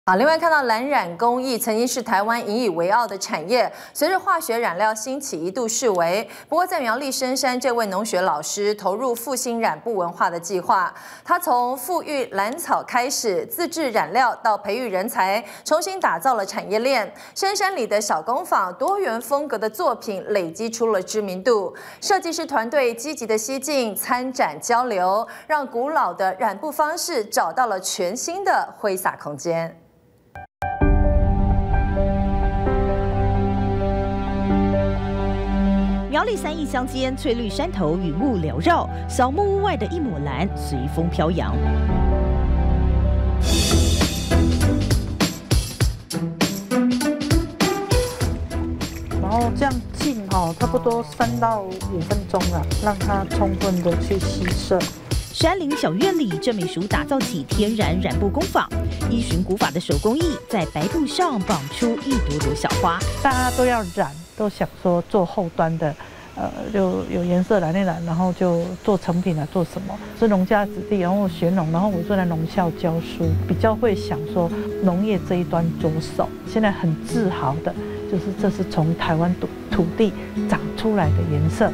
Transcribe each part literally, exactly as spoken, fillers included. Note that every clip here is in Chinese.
好，另外看到蓝染工艺曾经是台湾引以为傲的产业，随着化学染料兴起，一度式微。不过，在苗栗深山，这位农学老师投入复兴染布文化的计划，他从富裕兰草开始，自制染料到培育人才，重新打造了产业链。深山里的小工坊，多元风格的作品累积出了知名度。设计师团队积极的西进、参展交流，让古老的染布方式找到了全新的挥洒空间。 苗栗三义乡间，翠绿山头云雾缭绕，小木屋外的一抹蓝随风飘扬。 然后这样浸哦，差不多三到五分钟了，让它充分的去吸收。 山林小院里，郑美淑打造起天然染布工坊，依循古法的手工艺，在白布上绑出一朵朵小花。 大家都要染，都想说做后端的，呃，就有颜色染一染，然后就做成品啊，做什么？是农家子弟，然后学农，然后我就在农校教书，比较会想说农业这一端着手。现在很自豪的，就是这是从台湾土土地长出来的颜色。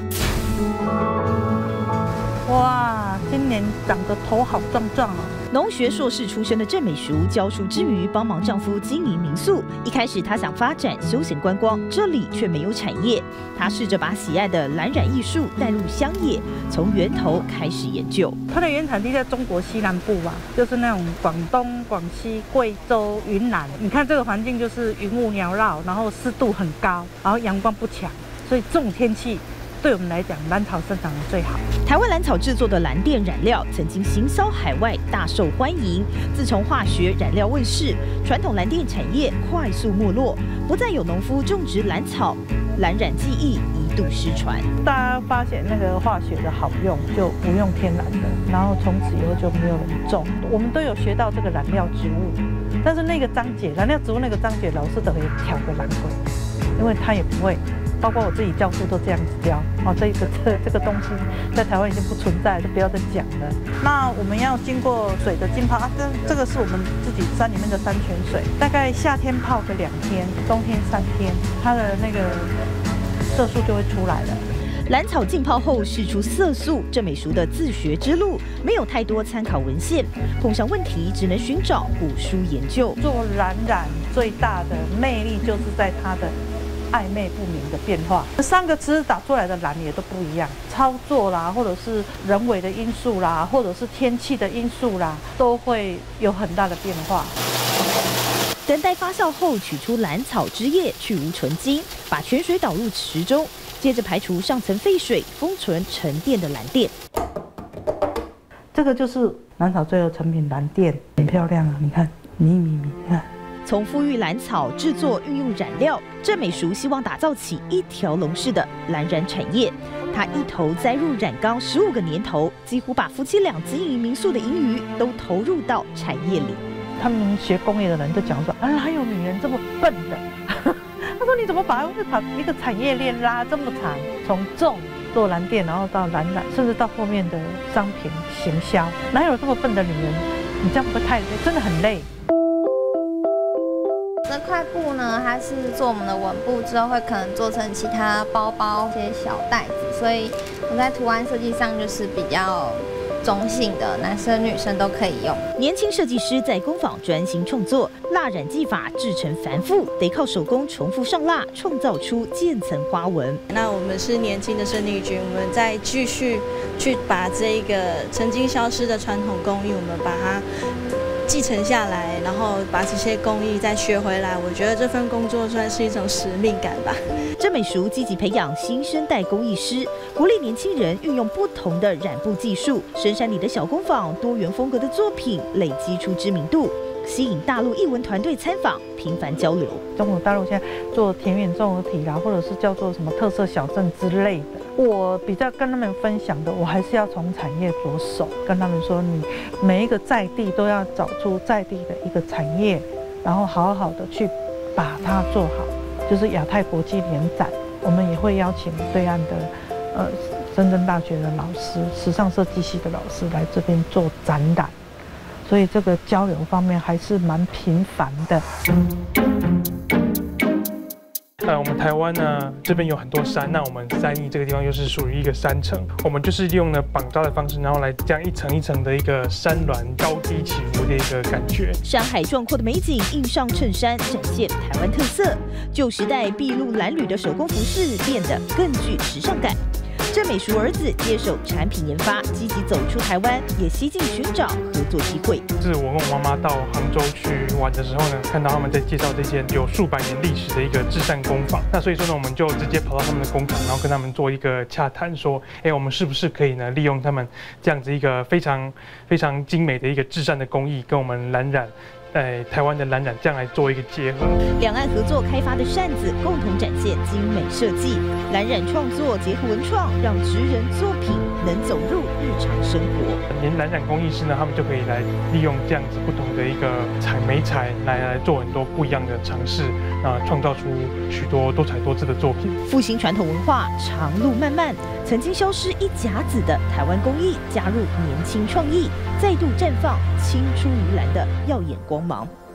哇，今年长得头好壮壮哦！ 农学硕士出身的郑美淑，教书之余帮忙丈夫经营民宿。一开始她想发展休闲观光，这里却没有产业。她试着把喜爱的蓝染艺术带入乡野，从源头开始研究。 它的原产地在中国西南部吧，就是那种广东、广西、贵州、云南。你看这个环境就是云雾缭绕，然后湿度很高，然后阳光不强，所以这种天气。 对我们来讲，兰草生长的最好。 台湾兰草制作的蓝靛染料曾经行销海外，大受欢迎。自从化学染料问世，传统蓝靛产业快速没落，不再有农夫种植兰草，蓝染技艺一度失传。 大家发现那个化学的好用，就不用天然的，然后从此以后就没有人种。我们都有学到这个染料植物，但是那个章节染料植物那个章节，老师都可以挑个蓝鬼，因为他也不会。 包括我自己教书都这样子教哦，这个这这个东西在台湾已经不存在，就不要再讲了。那我们要经过水的浸泡啊，这这个是我们自己山里面的山泉水，大概夏天泡个两天，冬天三天，它的那个色素就会出来了。 兰草浸泡后释出色素，郑美淑的自学之路没有太多参考文献，碰上问题只能寻找古书研究。 做蓝染最大的魅力就是在它的。 暧昧不明的变化，三个词打出来的蓝也都不一样。操作啦，或者是人为的因素啦，或者是天气的因素啦，都会有很大的变化。 等待发酵后，取出兰草汁液，去无纯精，把泉水导入池中，接着排除上层废水，封存沉淀的蓝靛。 这个就是兰草最后成品蓝靛，很漂亮啊！你看，密密密，你看。 从富裕兰草制作运用染料，郑美淑希望打造起一条龙式的蓝染产业。她一头栽入染缸十五个年头，几乎把夫妻俩经营民宿的盈余都投入到产业里。 他们学工业的人都讲说，啊，哪有女人这么笨的？他说你怎么把一个产业链拉这么长，从种做蓝靛，然后到蓝染，甚至到后面的商品行销，哪有这么笨的女人？你这样不会太累？真的很累。 这块布呢，它是做我们的纹布之后，会可能做成其他包包、一些小袋子，所以我在图案设计上就是比较中性的，男生女生都可以用。 年轻设计师在工坊专心创作，蜡染技法制成繁复，得靠手工重复上蜡，创造出渐层花纹。 那我们是年轻的生力军，我们再继续去把这个曾经消失的传统工艺，我们把它 继承下来，然后把这些工艺再学回来，我觉得这份工作算是一种使命感吧。 郑美淑积极培养新生代工艺师，鼓励年轻人运用不同的染布技术。深山里的小工坊，多元风格的作品累积出知名度，吸引大陆艺文团队参访，频繁交流。 中国大陆现在做田园综合体啦，或者是叫做什么特色小镇之类的。 我比较跟他们分享的，我还是要从产业着手，跟他们说，你每一个在地都要找出在地的一个产业，然后好好的去把它做好。就是亚太国际联展，我们也会邀请对岸的呃深圳大学的老师、时尚设计系的老师来这边做展览。 所以这个交流方面还是蛮频繁的。 呃，我们台湾呢这边有很多山，那我们三义这个地方又是属于一个山城，我们就是利用了绑扎的方式，然后来这样一层一层的一个山峦高低起伏的一个感觉。 山海壮阔的美景印上衬衫，展现台湾特色。旧时代筚路蓝缕的手工服饰变得更具时尚感。郑美淑儿子接手产品研发，积极走出台湾，也西进寻找合作机会。 是我跟我妈妈到杭州去玩的时候呢，看到他们在介绍这间有数百年历史的一个制扇工坊。那所以说呢，我们就直接跑到他们的工厂，然后跟他们做一个洽谈，说，哎，我们是不是可以呢，利用他们这样子一个非常非常精美的一个制扇的工艺，跟我们蓝染。在台湾的蓝染这样来做一个结合， 两岸合作开发的扇子共同展现精美设计，蓝染创作结合文创，让职人作品能走入日常生活。 连蓝染工艺师呢，他们就可以来利用这样子不同的一个材媒材来来做很多不一样的尝试，啊，创造出许多多彩多姿的作品。 复兴传统文化，长路漫漫，曾经消失一甲子的台湾工艺，加入年轻创意，再度绽放青出于蓝的耀眼光芒。